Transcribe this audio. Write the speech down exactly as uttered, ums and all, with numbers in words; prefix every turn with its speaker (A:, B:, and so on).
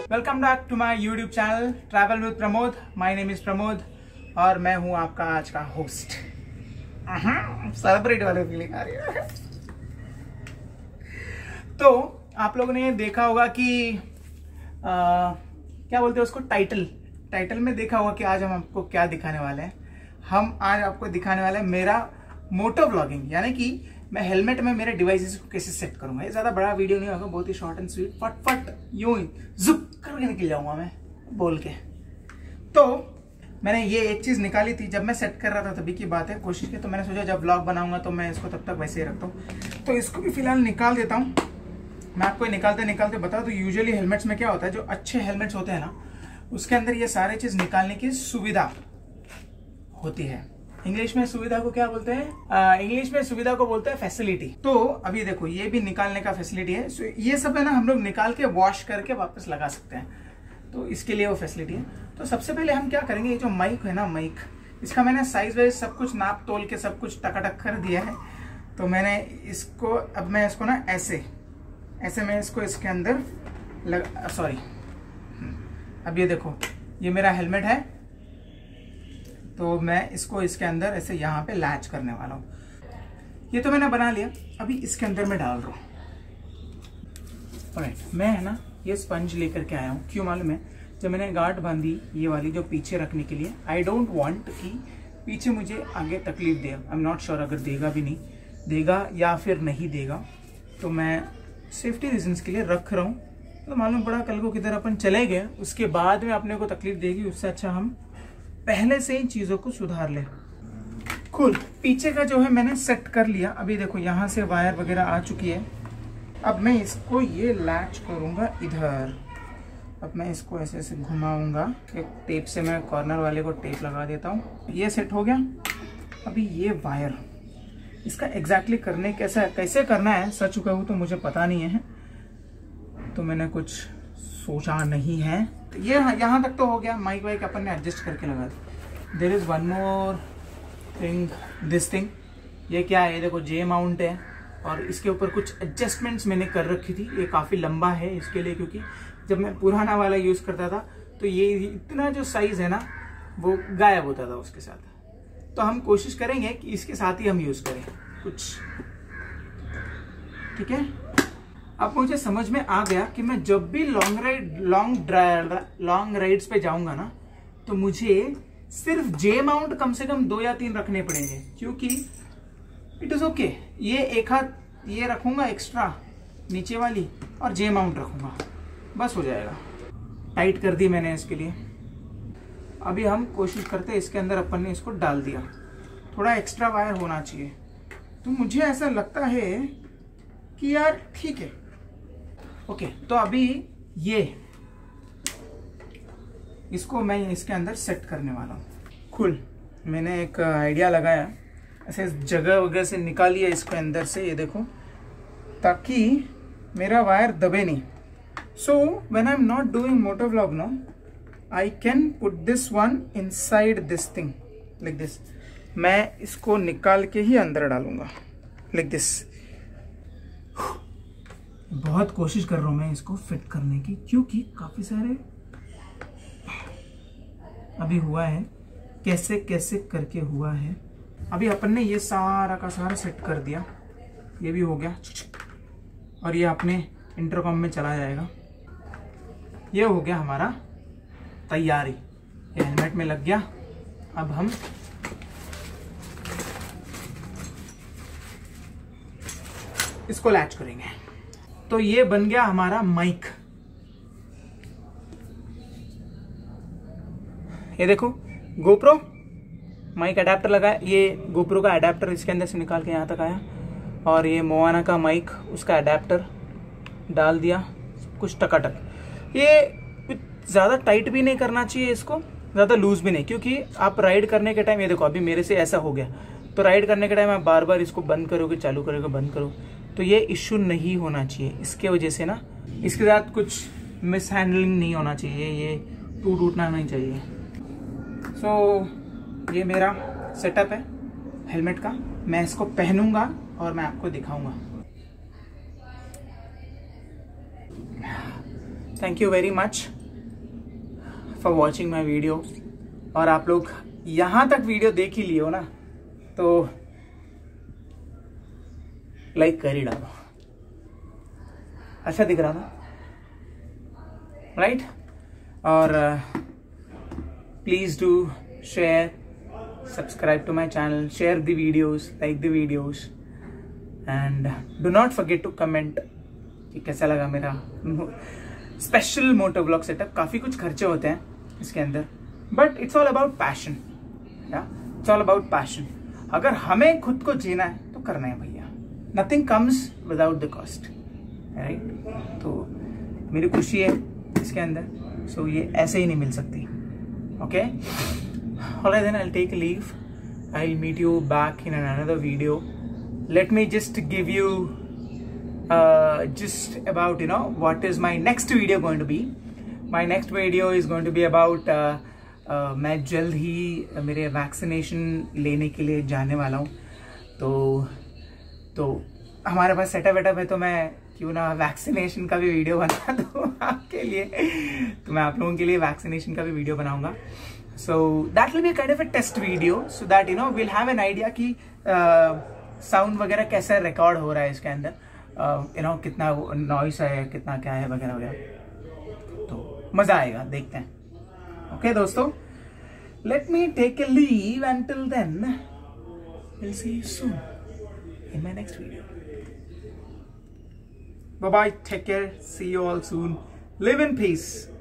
A: Welcome back to my YouTube channel travel with Pramod. My name is Pramod और मैं हूं आपका आज का होस्ट। सेलिब्रिटी वाले फीलिंग आ रही है। तो आप लोगों ने देखा होगा कि आ, क्या बोलते हैं उसको, टाइटल टाइटल में देखा होगा कि आज हम आपको क्या दिखाने वाले हैं। हम आज आपको दिखाने वाले हैं मेरा मोटो व्लॉगिंग, यानी कि मैं हेलमेट में मेरे डिवाइसेस को कैसे सेट करूंगा। ये ज्यादा बड़ा वीडियो नहीं होगा, बहुत ही शॉर्ट एंड स्वीट, फटफट यूं ही जुप करके निकल जाऊंगा मैं बोल के। तो मैंने ये एक चीज निकाली थी, जब मैं सेट कर रहा था तभी की बात है, कोशिश की। तो मैंने सोचा जब व्लॉग बनाऊंगा तो मैं इसको तब तक वैसे ही रखता हूँ। तो इसको भी फिलहाल निकाल देता हूँ। मैं आपको निकालते निकालते बता दूं, यूजुअली हेलमेट्स में क्या होता है, जो अच्छे हेलमेट्स होते हैं ना, उसके अंदर ये सारे चीज निकालने की सुविधा होती है। इंग्लिश में सुविधा को क्या बोलते हैं? इंग्लिश में सुविधा को बोलते हैं फैसिलिटी। तो अभी देखो ये भी निकालने का फैसिलिटी है। सो ये सब है ना, हम लोग निकाल के वॉश करके वापस लगा सकते हैं, तो इसके लिए वो फैसिलिटी है। तो सबसे पहले हम क्या करेंगे, ये जो माइक है ना, माइक, इसका मैंने साइज वाइज सब कुछ नाप तोल के सब कुछ टकाटक कर दिया है। तो मैंने इसको, अब मैं इसको ना ऐसे ऐसे मैं इसको इसके अंदर लग सॉरी अब ये देखो, ये मेरा हेलमेट है, तो मैं इसको इसके अंदर ऐसे यहाँ पे लैच करने वाला हूँ। ये तो मैंने बना लिया, अभी इसके अंदर मैं डाल रहा हूँ। ऑलराइट, मैं है ना ये स्पंज लेकर के आया हूँ। क्यों मालूम है? जब मैंने गार्ड बांधी ये वाली जो पीछे रखने के लिए, आई डोंट वांट कि पीछे मुझे आगे तकलीफ दे। आई एम नॉट श्योर अगर देगा भी नहीं देगा या फिर नहीं देगा, तो मैं सेफ्टी रीजंस के लिए रख रहा हूँ। तो मालूम पड़ा कल को किधर अपन चले गए, उसके बाद में अपने को तकलीफ देगी, उससे अच्छा हम पहले से ही चीजों को सुधार ले। कूल। पीछे का जो है मैंने सेट कर लिया। अभी देखो यहाँ से वायर वगैरह आ चुकी है। अब मैं इसको ये लैच करूंगा इधर। अब मैं इसको ऐसे ऐसे घुमाऊंगा। एक टेप से मैं कॉर्नर वाले को टेप लगा देता हूँ। ये सेट हो गया। अभी ये वायर, इसका एग्जैक्टली करने कैसा कैसे करना है, सच कहूँ तो मुझे पता नहीं है, तो मैंने कुछ सोचा नहीं है। तो ये यहाँ तक तो हो गया। माइक वाइक अपन ने एडजस्ट करके लगा दी। There is one more thing, this thing. ये क्या है? ये देखो जे माउंट है, और इसके ऊपर कुछ एडजस्टमेंट्स मैंने कर रखी थी। ये काफ़ी लंबा है इसके लिए, क्योंकि जब मैं पुराना वाला यूज़ करता था तो ये इतना जो साइज़ है ना, वो गायब होता था उसके साथ। तो हम कोशिश करेंगे कि इसके साथ ही हम यूज़ करें कुछ, ठीक है। अब मुझे समझ में आ गया कि मैं जब भी long ride long drive long rides पे जाऊंगा ना, तो मुझे सिर्फ जे माउंट कम से कम दो या तीन रखने पड़ेंगे, क्योंकि इट इज ओके। ये एक हाथ ये रखूंगा एक्स्ट्रा नीचे वाली, और जे माउंट रखूंगा, बस हो जाएगा। टाइट कर दी मैंने इसके लिए। अभी हम कोशिश करते हैं, इसके अंदर अपन ने इसको डाल दिया। थोड़ा एक्स्ट्रा वायर होना चाहिए, तो मुझे ऐसा लगता है कि यार ठीक है, ओके। तो अभी ये इसको मैं इसके अंदर सेट करने वाला हूँ। कूल। मैंने एक आइडिया लगाया, ऐसे जगह वगैरह से निकालिए इसको अंदर से, ये देखो, ताकि मेरा वायर दबे नहीं। So when I am not doing moto vlog no, I can put this one inside this thing like this. मैं इसको निकाल के ही अंदर डालूंगा लाइक दिस। बहुत कोशिश कर रहा हूं मैं इसको फिट करने की, क्योंकि काफी सारे अभी हुआ है, कैसे कैसे करके हुआ है। अभी अपन ने ये सारा का सारा सेट कर दिया, ये भी हो गया, और ये अपने इंटरकॉम में चला जाएगा। ये हो गया हमारा तैयारी। ये हेलमेट में लग गया। अब हम इसको लैच करेंगे। तो ये बन गया हमारा माइक। ये देखो, गोप्रो माइक अडेप्टर लगा है। ये गोप्रो का अडेप्टर इसके अंदर से निकाल के यहाँ तक आया, और ये मोआना का माइक, उसका अडेप्टर डाल दिया, कुछ टकाटक। ये ज़्यादा टाइट भी नहीं करना चाहिए इसको, ज़्यादा लूज भी नहीं, क्योंकि आप राइड करने के टाइम, ये देखो अभी मेरे से ऐसा हो गया, तो राइड करने के टाइम आप बार बार इसको बंद करोगे, चालू करोगे, बंद करो, तो ये इश्यू नहीं होना चाहिए। इसके वजह से ना, इसके साथ कुछ मिस हैंडलिंग नहीं होना चाहिए, ये टूट टूटना नहीं चाहिए। सो so, ये मेरा सेटअप है हेलमेट का। मैं इसको पहनूंगा और मैं आपको दिखाऊंगा। Thank you very much. For watching my video. और आप लोग यहाँ तक वीडियो देख ही लियो ना, तो लाइक कर ही डालो। अच्छा दिख रहा था, राइट? और please do share, subscribe to my channel, share the videos, like the videos, and do not forget to comment कि कैसा लगा मेरा स्पेशल मोटो ब्लॉग सेटअप। काफी कुछ खर्चे होते हैं इसके अंदर, but it's all about passion. या इट्स ऑल अबाउट पैशन। अगर हमें खुद को जीना है तो करना है भैया। Nothing comes without the cost, right? तो मेरी खुशी है इसके अंदर, सो so ये ऐसे ही नहीं मिल सकती। Okay, alright then, I will take a leave. I will meet you back in another video. Let me just give you uh, just about, you know, what is my next video going to be. My next video is going to be about uh, uh, मैं जल्द ही मेरे vaccination लेने के लिए जाने वाला हूँ। तो तो हमारे पास सेटअप वेटअप है, तो मैं क्यों ना वैक्सीनेशन का भी वीडियो बना दूँ आपके लिए। तो मैं आप लोगों के लिए वैक्सीनेशन का भी वीडियो बनाऊंगा। So that will be kind of a test video, so that you know will have an idea कि साउंड uh, वगैरह कैसा रिकॉर्ड हो रहा है इसके अंदर, यू नो कितना नॉइस है, कितना क्या है वगैरह वगैरह। तो मजा आएगा, देखते हैं। ओके दोस्तों, let me take a leave until then, will see you soon in my next video. Bye bye, take care, see you all soon, live in piece.